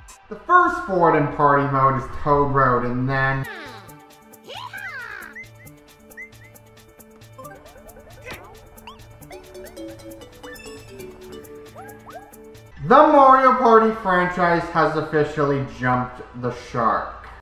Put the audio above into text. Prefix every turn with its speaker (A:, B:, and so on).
A: The first board in party mode is Toad Road, and then the Mario Party franchise has officially jumped the shark.